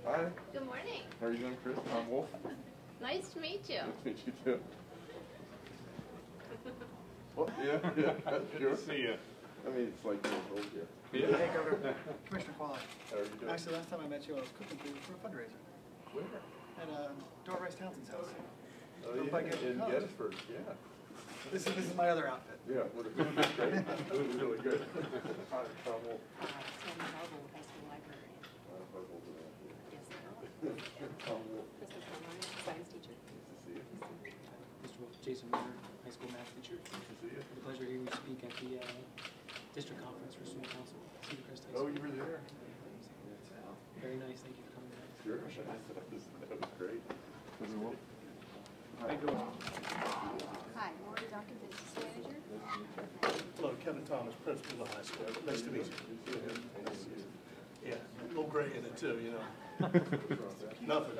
Hi. Good morning. How are you doing, Chris? I'm Wolf. Nice to meet you. Nice to meet you too. Well, yeah, sure. Good to see you. I mean, it's like years old here. Yeah. Hey, Governor. Commissioner Qualley. How are you doing? Actually, last time I met you, I was cooking for a fundraiser Where? at Dora Rice Townsend's house. Oh, Don't yeah, bug it. in Oh. Gettysburg, yeah. This is my other outfit. Yeah, what it was great. It was really good. Hi, Tom Wolf. Sandy Marble, high school librarian. Yes, Tom Wolf. Krista Carmine, science teacher. Nice to see you. Mr. Wolf, Jason Miller, high school math teacher. Nice to see you. It's a pleasure to hear you speak at the district conference for student council, Cedar Crest High Oh, School. you were there? Very nice, thank you for coming back. Sure. That was great. Mr. Wolf. Hi, girls. Hi, Lori Duncan, business manager. Hello, Kevin Thomas, principal of the high school. Nice to meet you. Yeah, a little gray in it too, you know. Nothing.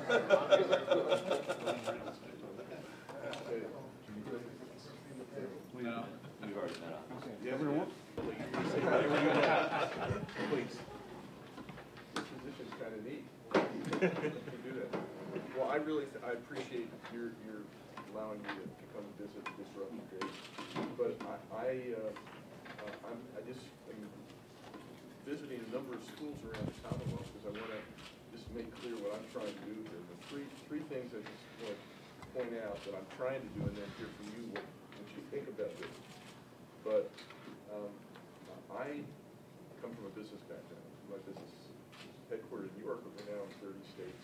We've already met up. Yeah, Mr. Wolf. Please. This position's kind of neat. You do that. Well, I appreciate your allowing me to come visit and disrupt the day. But I'm visiting a number of schools around the Commonwealth because I want to just make clear what I'm trying to do here. The three things I just want to point out that I'm trying to do, and then hear from you what you think about this. But I come from a business background. My business is headquartered in New York, but we're now in 30 states.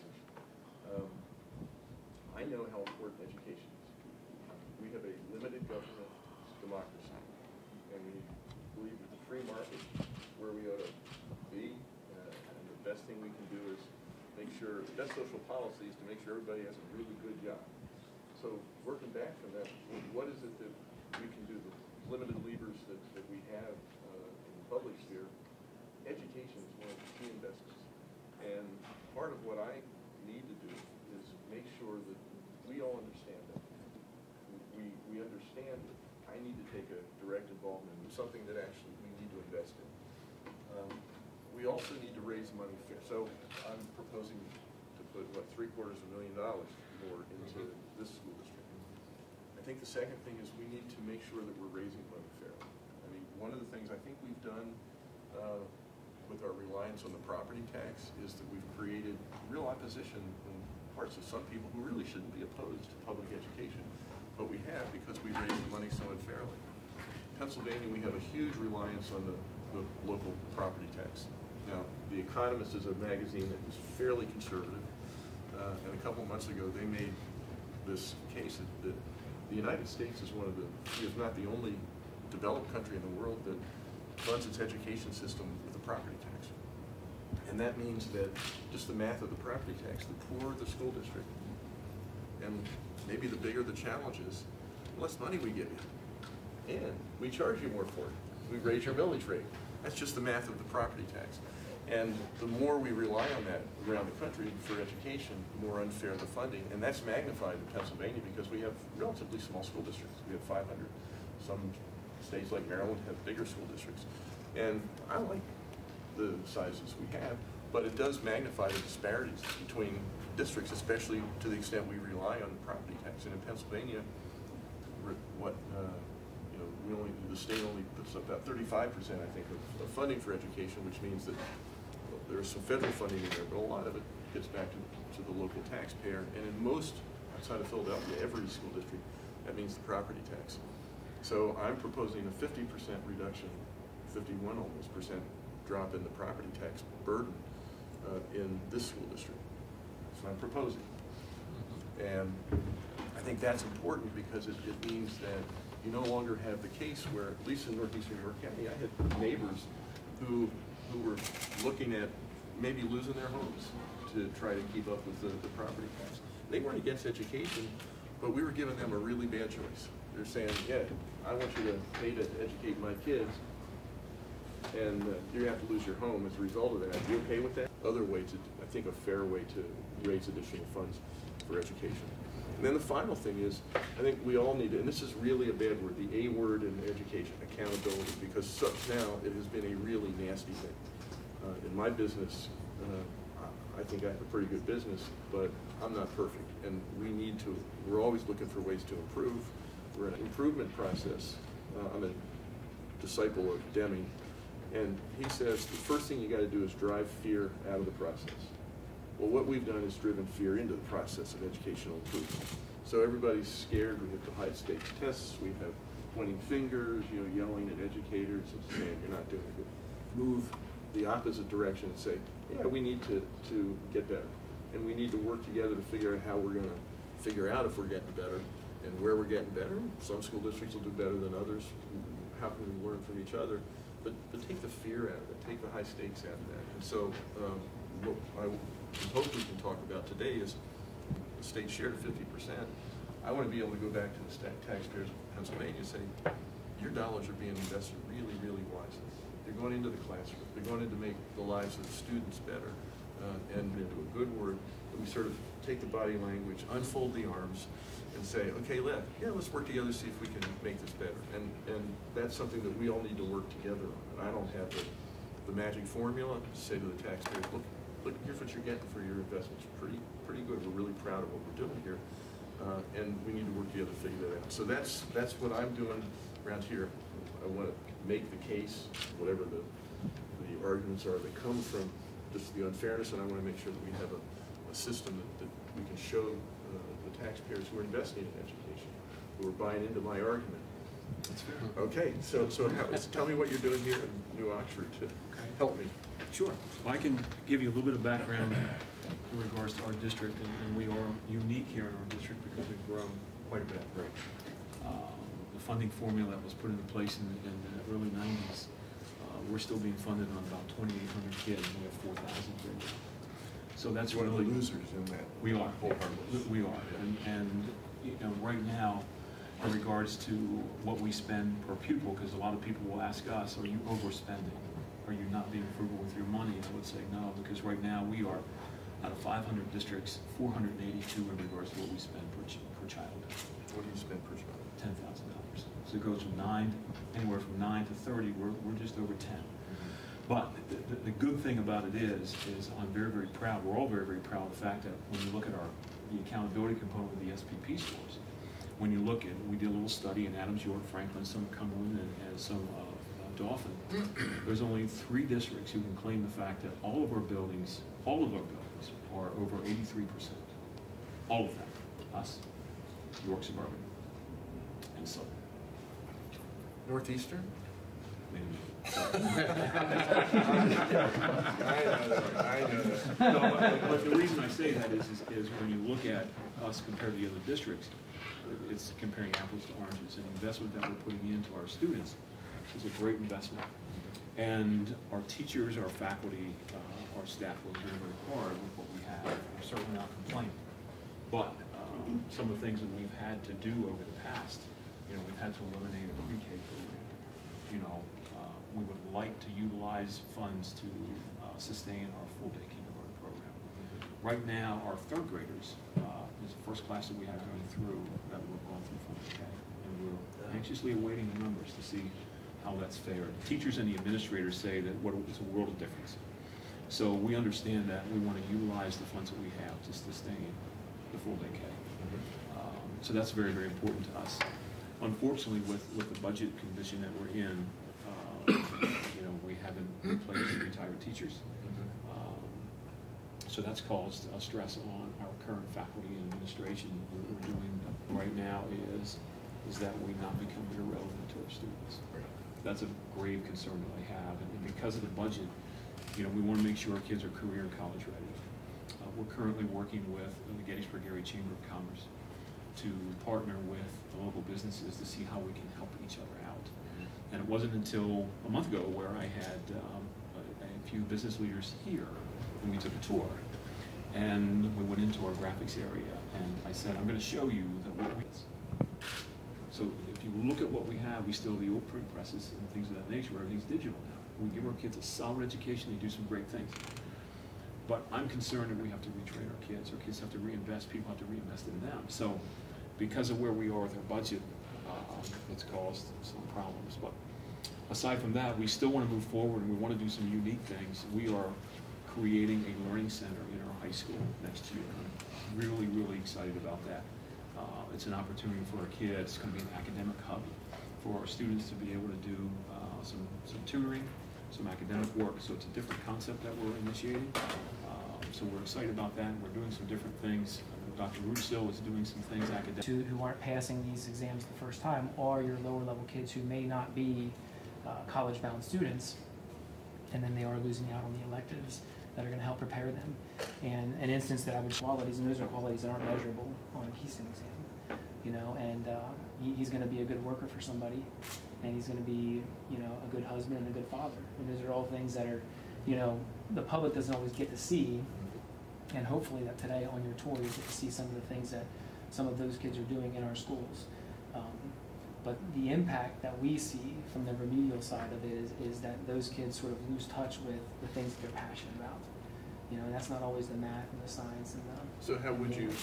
I know how important education is. We have a limited government democracy, and we believe that the free market is where we ought to be, and the best thing we can do is make sure, the best social policy is to make sure everybody has a really good job. So working back from that, what is it that we can do, the limited levers that we have in the public sphere? Education is one of the key investments. And part of what I need to do is make sure that we all understand that. We understand that I need to take a direct involvement in something that actually we need to invest in. We also need to raise money fair. So I'm proposing to put, what, $750,000 more into this school district. I think the second thing is we need to make sure that we're raising money fairly. I mean, one of the things I think we've done with our reliance on the property tax is that we've created real opposition in parts of some people who really shouldn't be opposed to public education. But we have because we raise the money so unfairly. In Pennsylvania, we have a huge reliance on the local property tax. Now, The Economist is a magazine that is fairly conservative, and a couple of months ago they made this case that the United States is one of the, if not the only developed country in the world that funds its education system with a property tax. And that means that just the math of the property tax, the poorer the school district, and maybe the bigger the challenge is, the less money we give you. And we charge you more for it. We raise your millage rate. That's just the math of the property tax. And the more we rely on that around the country for education, the more unfair the funding. And that's magnified in Pennsylvania because we have relatively small school districts. We have 500. Some states like Maryland have bigger school districts. And I like the sizes we have, but it does magnify the disparities between districts, especially to the extent we rely on the property tax. And in Pennsylvania, the state only puts up about 35%, I think, of funding for education, which means that there's some federal funding in there, but a lot of it gets back to the local taxpayer. And in most, outside of Philadelphia, every school district, that means the property tax. So I'm proposing a 50% reduction, 51 almost percent drop in the property tax burden in this school district. That's what I'm proposing. And I think that's important because it means that you no longer have the case where, at least in northeastern New York County, I had neighbors who were looking at maybe losing their homes to try to keep up with the property tax. They weren't against education, but we were giving them a really bad choice. They're saying, yeah, I want you to pay to educate my kids, and you have to lose your home as a result of that. Are you okay with that? Other way to, I think, a fair way to raise additional funds for education. And then the final thing is, I think we all need to, and this is really a bad word, the A word in education, accountability, because now it has been a really nasty thing. In my business, I think I have a pretty good business, but I'm not perfect, and we're always looking for ways to improve. We're in an improvement process. I'm a disciple of Deming, and he says the first thing you got to do is drive fear out of the process. Well, what we've done is driven fear into the process of educational improvement. So everybody's scared. We have the high stakes tests. We have pointing fingers, yelling at educators and saying you're not doing good. Move the opposite direction and say, yeah, we need to get better, and we need to work together to figure out how we're going to figure out if we're getting better and where we're getting better. Some school districts will do better than others. How can we learn from each other? But take the fear out of it. Take the high stakes out of that. And so what I hope we can talk about today is the state share to 50%. I want to be able to go back to the taxpayers of Pennsylvania and say, your dollars are being invested really, really wisely. They're going into the classroom. They're going in to make the lives of the students better, and into a good word, that we sort of take the body language, unfold the arms, and say, okay, let's work together to see if we can make this better. And that's something that we all need to work together on. And I don't have the magic formula to say to the taxpayers, look, here's what you're getting for your investments. Pretty good. We're really proud of what we're doing here, and we need to work together to figure that out. So that's what I'm doing around here. I want to make the case, whatever the arguments are that come from just the unfairness, and I want to make sure that we have a system that we can show the taxpayers who are investing in education, who are buying into my argument. That's fair. Okay, so tell me what you're doing here in New Oxford to help me. Sure. Well, I can give you a little bit of background in regards to our district, and we are unique here in our district because we've grown quite a bit. Right. The funding formula that was put into place in the early 90s, we're still being funded on about 2,800 kids, and we have 4,000 right now. So that's one really of the losers in that. We are. We are. And right now, in regards to what we spend per pupil, because a lot of people will ask us, are you overspending? Are you not being frugal with your money? And I would say no, because right now we are, out of 500 districts, 482 in regards to what we spend per child. What do you spend per child? $10,000. So it goes from anywhere from 9 to 30. We're just over 10. But the good thing about it is I'm very, very proud. We're all very, very proud of the fact that when you look at the accountability component of the SPP scores, when you look at, we did a little study in Adams, York, Franklin, some Cumberland, and some Dauphin. There's only 3 districts who can claim the fact that all of our buildings are over 83%. All of them. Us, York Suburban, and Southern. Northeastern? Maybe. I know that. No, but the reason I say that is when you look at us compared to the other districts, it's comparing apples to oranges. And the investment that we're putting into our students is a great investment. And our teachers, our faculty, our staff work very, very hard with what we have. We're certainly not complaining. But some of the things that we've had to do over the past, we've had to eliminate a pre-K program. We would like to utilize funds to sustain our full-day kindergarten program. Right now, our 3rd graders is the first class that we have going through that we're going through full-day, and we're anxiously awaiting the numbers to see how that's fared. The teachers and the administrators say that it's a world of difference. So we understand that we want to utilize the funds that we have to sustain the full-day K. So that's very, very important to us. Unfortunately, with the budget condition that we're in, we haven't replaced retired teachers. So that's caused a stress on our current faculty and administration. What we're doing right now is that we not become irrelevant to our students. That's a grave concern that I have. And because of the budget, we want to make sure our kids are career and college ready. We're currently working with the Gettysburg Area Chamber of Commerce to partner with the local businesses to see how we can help each other out. And it wasn't until a month ago where I had a few business leaders here and we took a tour. And we went into our graphics area and I said, I'm going to show you that what we So if you look at what we have, we still have the old print presses and things of that nature. Everything's digital now. We give our kids a solid education, they do some great things. But I'm concerned that we have to retrain our kids. Our kids have to reinvest, people have to reinvest in them. So because of where we are with our budget, it's caused some problems. But aside from that, we still want to move forward and we want to do some unique things. We are creating a learning center in our high school next year. I'm really, really excited about that. It's an opportunity for our kids. It's going to be an academic hub for our students to be able to do some tutoring, some academic work. So it's a different concept that we're initiating. So we're excited about that. We're doing some different things. Dr. Russo is doing some things academic. Who aren't passing these exams the first time are your lower level kids who may not be college-bound students, and then they are losing out on the electives that are going to help prepare them. And an instance that I would qualities, and those are qualities that aren't measurable on a Keystone exam, you know. And he's going to be a good worker for somebody, and he's going to be, you know, a good husband and a good father. And those are all things that are, you know, the public doesn't always get to see. And hopefully that today on your tour you get to see some of the things that some of those kids are doing in our schools. But the impact that we see from the remedial side of it is that those kids sort of lose touch with the things that they're passionate about. You know, and that's not always the math and the science and the. So how would you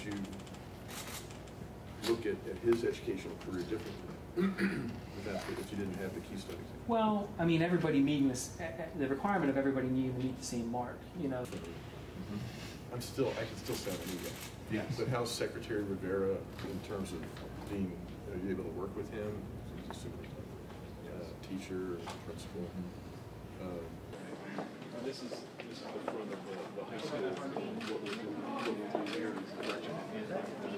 look at his educational career differently if you didn't have the Keystone exam? Well, I mean, everybody meeting this, the requirement of everybody needing to meet the same mark, you know. I can still sound an ego. Yes. But how's Secretary Rivera in terms of being, are you able to work with him? He's a superintendent, teacher, principal. This is the front of the high school. What we'll do here is correction. This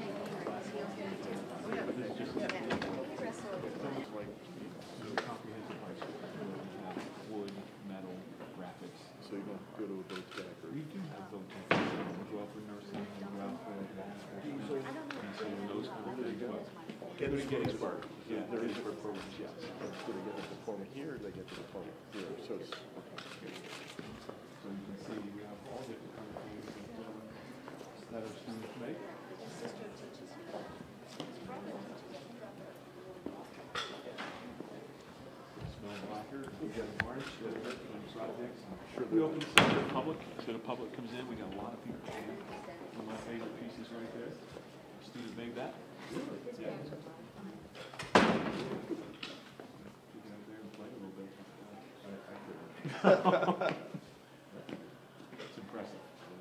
is just it's like comprehensive high school. Wood, metal, graphics. So you don't go to a boat deck or? We do have boat decks. We go out for nursing, we go out for and so those kind of things. Getting spark. Yeah, there is performance, yes. Do they get the diploma here or do they get the diploma here? So it's. So you can see we have all different kind of things that our students make. We got a march, projects. We open this up to the public, so the public comes in. We got a lot of people. One of my favorite pieces right there. Student made that. Yeah. You can out there and play a little bit. It's impressive.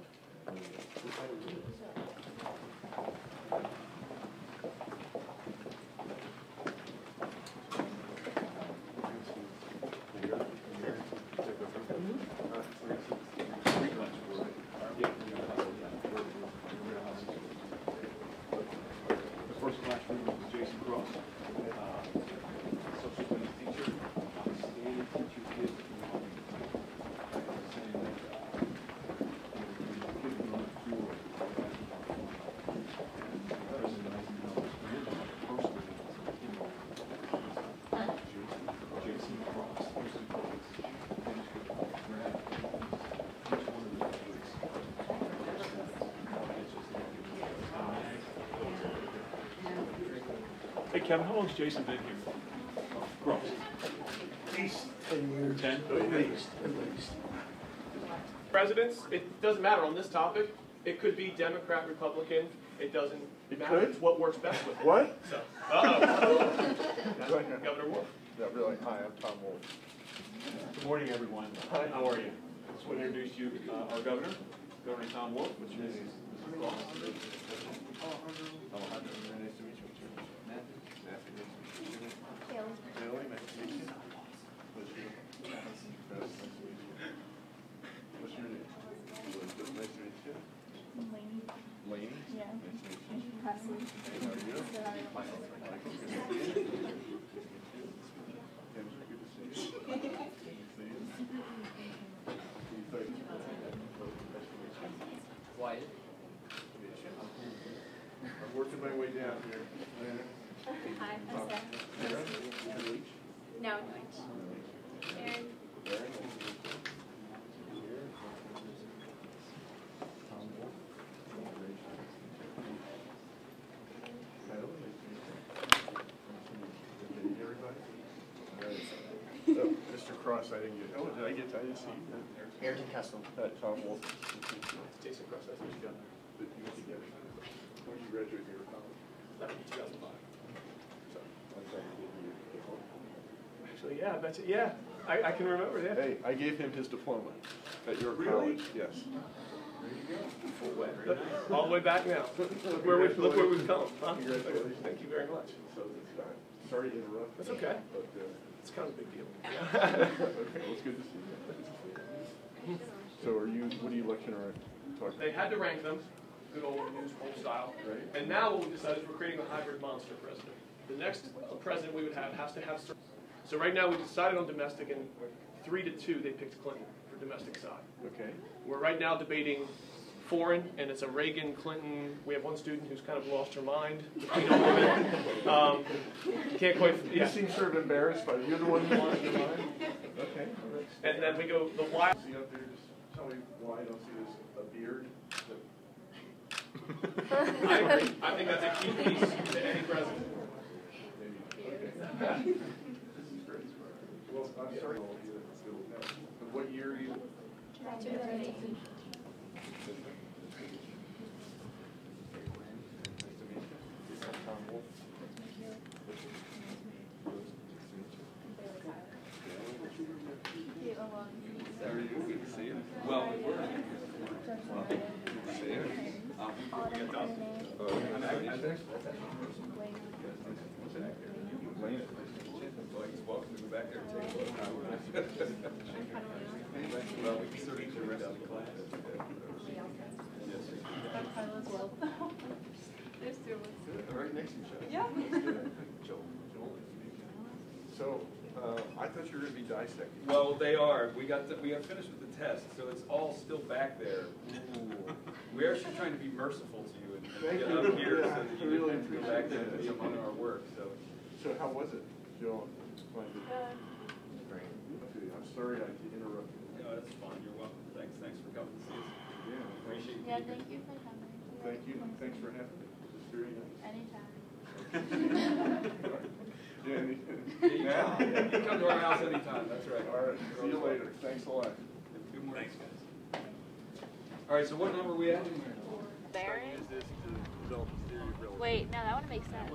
Hey Kevin, how long's Jason been here? Gross. At least 10 years. 10? At least. Presidents, it doesn't matter on this topic. It could be Democrat, Republican. It doesn't matter. could? It's what works best with it. What? So, Governor Wolf. Yeah, really. Hi, I'm Tom Wolf. Good morning, everyone. Hi. How are you? I just want to introduce you our governor, Governor Tom Wolf, which is Mr. Cross. Alejandro, very nice to meet you. Matthew, nice to meet you. Kelly, nice to meet you. Nice to meet you. What's your name? Nice to meet you. Laney? Yeah. Nice to meet you. Presley. Hey, how are you? Michael. Michael, good to see you. Kim, good to see you. Good to see you. Wyatt. I'm working my way down here. Hi, I'm Steph. Aaron? No, Aaron. Aaron, nice to meet you. Here. Tom Wolf. Kyle, nice to meet you. Good to meet everybody. All right. Oh, Mr. Cross, I didn't see you. Aaron Kessel. Tom Wolf. Jason Cross, that's what you got. But you went together. When did you graduate here, Tom? That would be 2005. So, I thought you did your diploma. Actually, yeah, I bet you. Yeah. I can remember, yeah. Hey, I gave him his diploma at your Really? college, yes. All the way back now. Look where we've come. Huh? Congratulations. Thank you very much. So it's, sorry to interrupt. That's okay. But, It's kind of a big deal. okay, well, it's good to see you. So what are you lecturing or talking? They had to rank them, good old news poll style. Right. And now what we decided is we're creating a hybrid monster president. The next president we would have has to have. So right now we decided on domestic, and 3-2 they picked Clinton for domestic side. Okay. We're right now debating foreign, and it's a Reagan, Clinton. We have one student who's kind of lost her mind between all of it. Can't quite. You seem sort of embarrassed by it. You're the one who lost your mind? Okay. And then we go the wild. See up there, just tell me why I don't see this, a beard? I agree. I think that's a key piece to any president. Maybe. Okay. This is great. Well, I'm sorry. But what year are you? 2018. Good to see you. Well, see you. Welcome to go back there and take a look. Well, we can certainly do the rest of the class. Yes, sir. There's two of us. They're right next to each other. Yeah. Joel. So, I thought you were going to be dissected. Well, they are. We got finished with the test, so it's all still back there. We're actually trying to be merciful to you and get up here so that you really didn't have to go back there and be among our work. So how was it, Joel? Great. I'm sorry I interrupted. No, that's fine. You're welcome. Thanks for coming to see us. Yeah. Appreciate you. Yeah, thank you for coming. Thank you. Thanks for having me. It's very nice. Anytime. Yeah, Yeah, you can come to our house anytime. That's right. All right. See you later. Thanks a lot. Good morning. Thanks, guys. All right, so what number are we at? Barry? Wait, no, that one makes sense.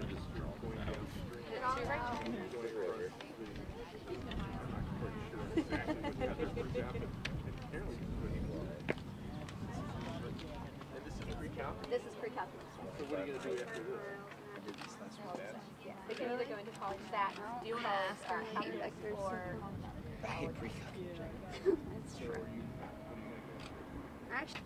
This is pre-calculus. So what are you going to do after this? Yeah, they can either go into college that, do you want to ask calculus or college? That's true. Actually.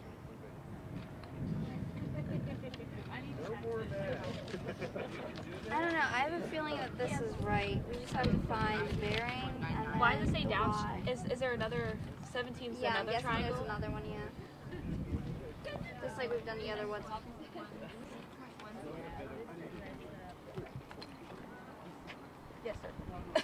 I don't know. I have a feeling that this is right. We just have to find the bearing. And Why does it say down? plot. Is there another 17? Yeah, I'm Another guessing triangle? there's another one. Yeah. Just like we've done the other ones. Yes, sir.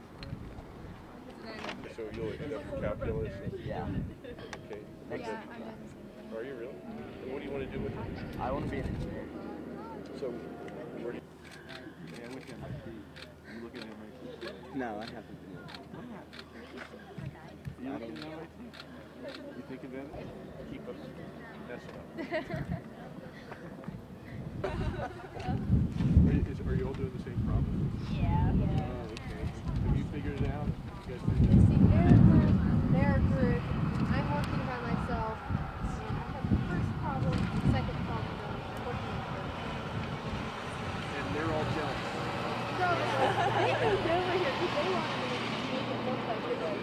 So you'll accept for calculus? Yeah. Okay. Next. Yeah, I'm doing the same thing. Are you really? And what do you want to do with it? I want to be an engineer. So, where do you... Yeah, I'm with him. You looking at him right No, I haven't been. You looking at him right You thinking about it? Keep us messing up. Are you all doing the same problem? Yeah. Oh, okay. Have you figured it out? You guys See, they're a group. I'm working by myself. And I have the first problem, second problem going. I'm working in group. And they're all jealous. So, they moved over here because they wanted me to make it look like it was.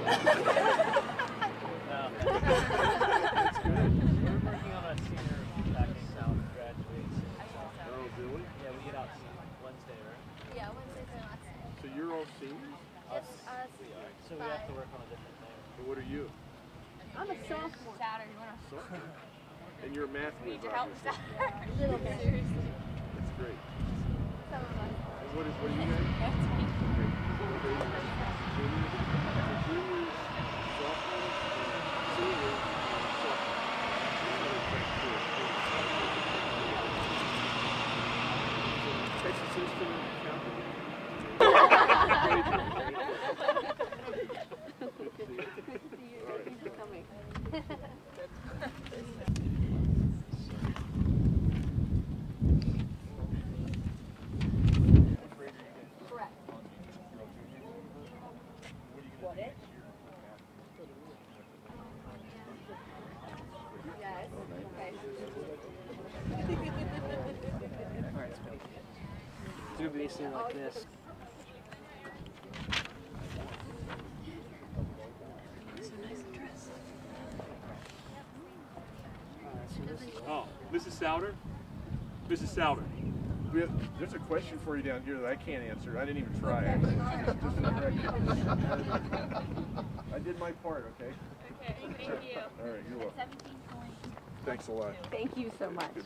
That's good. We're working on a senior back in South graduates. Oh, really? Yeah, we get out Wednesday, right? Yeah, Wednesday's our last day. So you're all seniors? Just us. So we have to work on a different thing. And what are you? I'm a sophomore. Saturday. Sophomore. And you're a math We need whiz, your help. obviously. A little bit. Seriously. That's great. Some of us. And what are you guys? That's me. Juniors, sophomores, seniors, Texas Instrument Company. Thank you for coming. Correct. What is? They're basically like this. Oh, Mrs. Souter? Mrs. Souter. There's a question for you down here that I can't answer. I didn't even try. I did my part, okay? Okay, thank you. All right, you're welcome. 17 points. Thanks a lot. Thank you so much.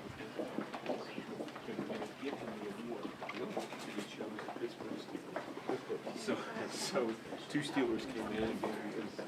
So two Steelers came in and gave me this.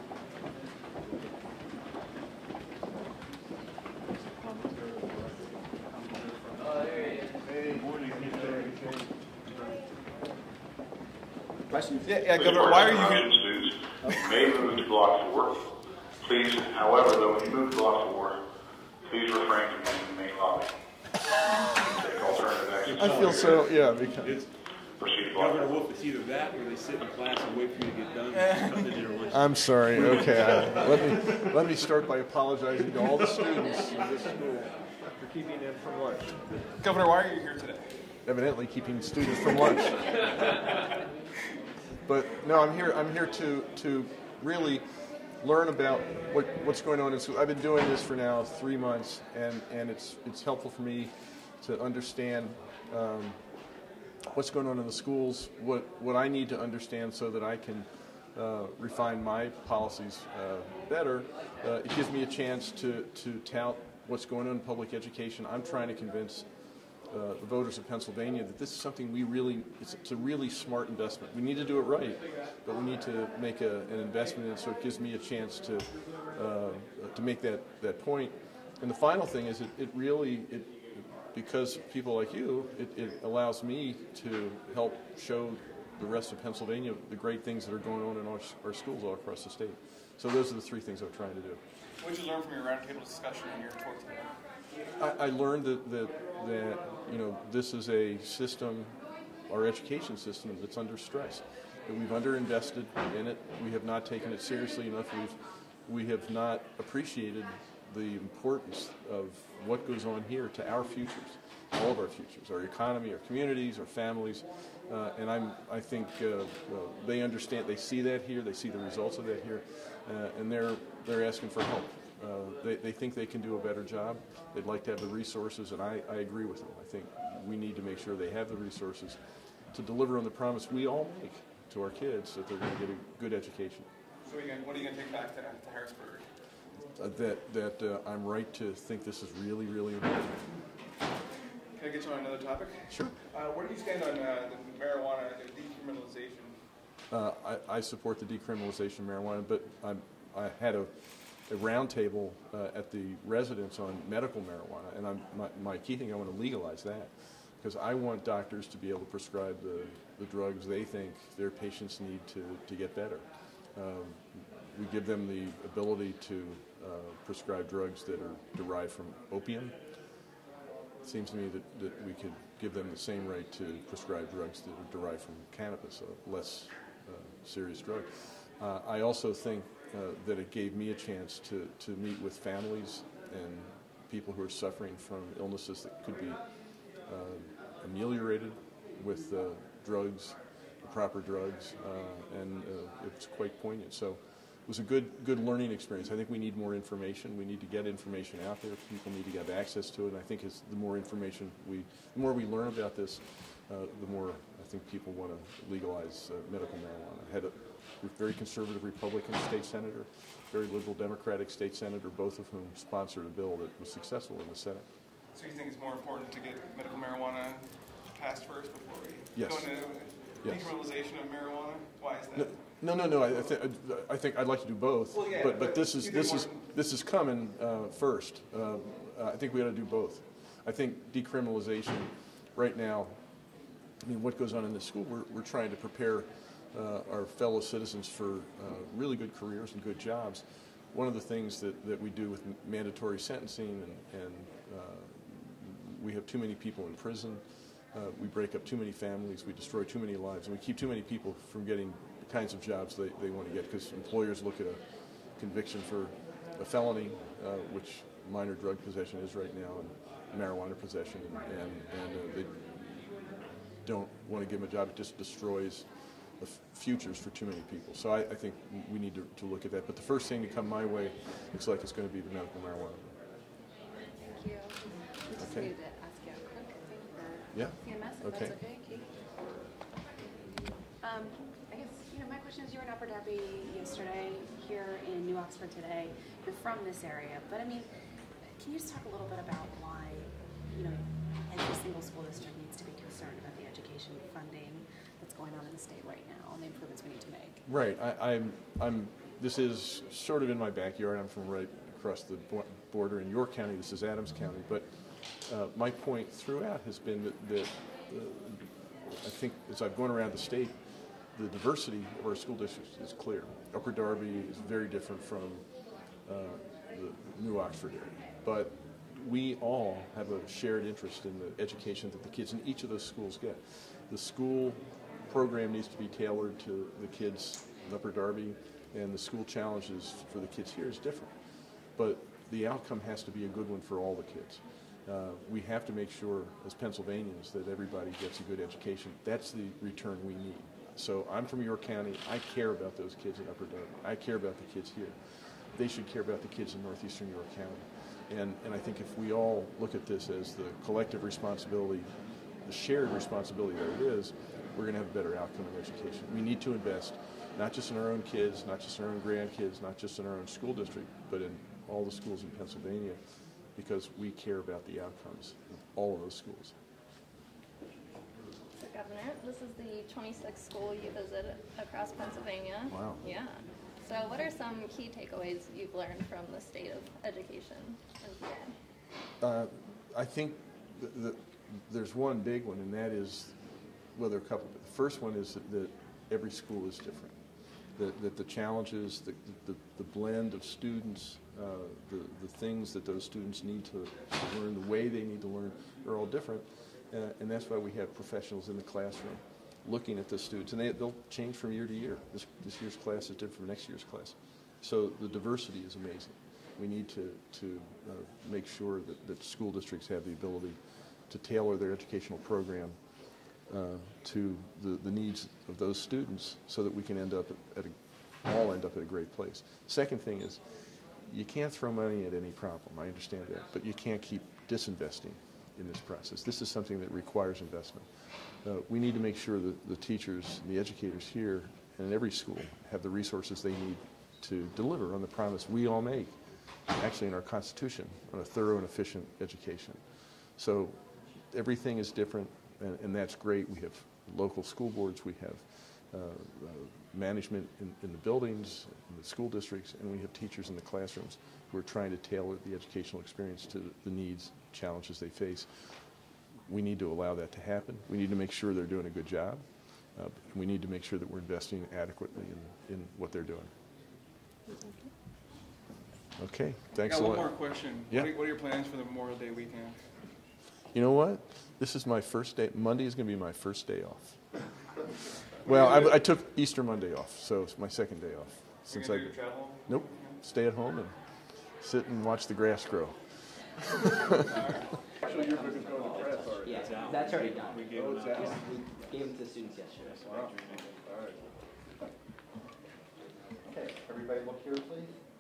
Questions? Yeah, Governor, why are you here? Students may move to Block 4. Please, however, though, when you move to Block 4, please refrain from using the main lobby. Take alternative action. I feel so, yeah, because Proceed to Block Governor 4. Wolf, it's either that or they sit in class and wait for you to get done and come to dinner lunch. I'm sorry. Okay, let me start by apologizing to all the students in this school for keeping them from lunch. Governor, why are you here today? Evidently, keeping students from lunch. But no, I'm here to really learn about what's going on in school. I've been doing this for now 3 months, and it's helpful for me to understand what's going on in the schools, what I need to understand so that I can refine my policies better. It gives me a chance to tout what's going on in public education. I'm trying to convince the voters of Pennsylvania that this is something it's a really smart investment. We need to do it right, but we need to make an investment in it, so it gives me a chance to make that point. And the final thing is because people like you, it allows me to help show the rest of Pennsylvania the great things that are going on in our schools all across the state. So those are the three things I'm trying to do. What did you learn from your roundtable discussion and your talk today? I learned that this is a system, our education system, that's under stress. That we've underinvested in it. We have not taken it seriously enough. We have not appreciated the importance of what goes on here to our futures, all of our futures, our economy, our communities, our families, and I think they understand. They see that here. They see the results of that here, and they're asking for help. They think they can do a better job. They'd like to have the resources, and I agree with them. I think we need to make sure they have the resources to deliver on the promise we all make to our kids that they're going to get a good education. So what are you going to take back to Harrisburg? That I'm right to think this is really, really important. Can I get you on another topic? Sure. Where do you stand on the marijuana decriminalization? I support the decriminalization of marijuana, but I had a roundtable at the residence on medical marijuana, and my key thing, I want to legalize that, because I want doctors to be able to prescribe the drugs they think their patients need to get better. We give them the ability to prescribe drugs that are derived from opium. It seems to me that we could give them the same right to prescribe drugs that are derived from cannabis, a less serious drug. I also think that it gave me a chance to meet with families and people who are suffering from illnesses that could be ameliorated with drugs, proper drugs, and it's quite poignant. So it was a good learning experience. I think we need more information. We need to get information out there. People need to have access to it. And I think the more information the more we learn about this, the more I think people want to legalize medical marijuana. I had a very conservative Republican state senator, very liberal Democratic state senator, both of whom sponsored a bill that was successful in the Senate. So you think it's more important to get medical marijuana passed first before we Yes. go into Yes. decriminalization of marijuana? Why is that? No. I think I'd like to do both. Well, yeah, but this is coming first. I think we ought to do both. I think decriminalization right now. I mean, what goes on in this school? We're trying to prepare our fellow citizens for really good careers and good jobs. One of the things that we do with mandatory sentencing, and we have too many people in prison. We break up too many families. We destroy too many lives, and we keep too many people from getting the kinds of jobs they want to get, because employers look at a conviction for a felony, which minor drug possession is right now, and marijuana possession, and don't want to give them a job. It just destroys the futures for too many people. So I think we need to look at that. But the first thing to come my way looks like it's going to be the medical marijuana. Thank you. We just Okay. needed to ask you a quick thing for Yeah. CMS, if Okay. that's okay, Kate. I guess, my question is, you were in Upper Darby yesterday, here in New Oxford today. You're from this area, but I mean, can you just talk a little bit about why, every single school district needs to be concerned about the education funding that's going on in the state right now and the improvements we need to make? Right. This is sort of in my backyard. I'm from right across the border in York County. This is Adams County. But my point throughout has been that I think as I've gone around the state, the diversity of our school districts is clear. Upper Darby is very different from the New Oxford area. But we all have a shared interest in the education that the kids in each of those schools get. The school program needs to be tailored to the kids in Upper Darby, and the school challenges for the kids here is different. But the outcome has to be a good one for all the kids. We have to make sure, as Pennsylvanians, that everybody gets a good education. That's the return we need. So I'm from York County. I care about those kids in Upper Darby. I care about the kids here. They should care about the kids in northeastern York County. And I think if we all look at this as the collective responsibility, the shared responsibility that it is, we're going to have a better outcome in education. We need to invest not just in our own kids, not just in our own grandkids, not just in our own school district, but in all the schools in Pennsylvania, because we care about the outcomes of all of those schools. So Governor, this is the 26th school you visited across Pennsylvania. Wow. Yeah. So what are some key takeaways you've learned from the state of education in PA? I think there's one big one, and that is, well, there are a couple. But the first one is that every school is different. That the challenges, the blend of students, the things that those students need to learn, the way they need to learn, are all different. And that's why we have professionals in the classroom looking at the students. And they'll change from year to year. This year's class is different from next year's class. So the diversity is amazing. We need to make sure that school districts have the ability to tailor their educational program to the needs of those students, so that we can all end up at a great place. Second thing is, you can't throw money at any problem. I understand that, but you can't keep disinvesting in this process. This is something that requires investment. We need to make sure that the teachers and the educators here and in every school have the resources they need to deliver on the promise we all make, actually in our Constitution, on a thorough and efficient education. So everything is different, and that's great. We have local school boards, we have management in the buildings, in the school districts, and we have teachers in the classrooms who are trying to tailor the educational experience to the needs, challenges they face. We need to allow that to happen. We need to make sure they're doing a good job. We need to make sure that we're investing adequately in what they're doing. Okay, thanks a lot. I got one more question. Yeah. What are your plans for the Memorial Day weekend? You know what? This is my first day. Monday is going to be my first day off. Well, I took Easter Monday off, so it's my second day off. You're gonna do your travel? Nope. Stay at home and sit and watch the grass grow. Actually, your book is going to press already. Yeah, that's already done. We gave it out. We gave it to the students yesterday. Wow. All right. Okay, everybody look here, please.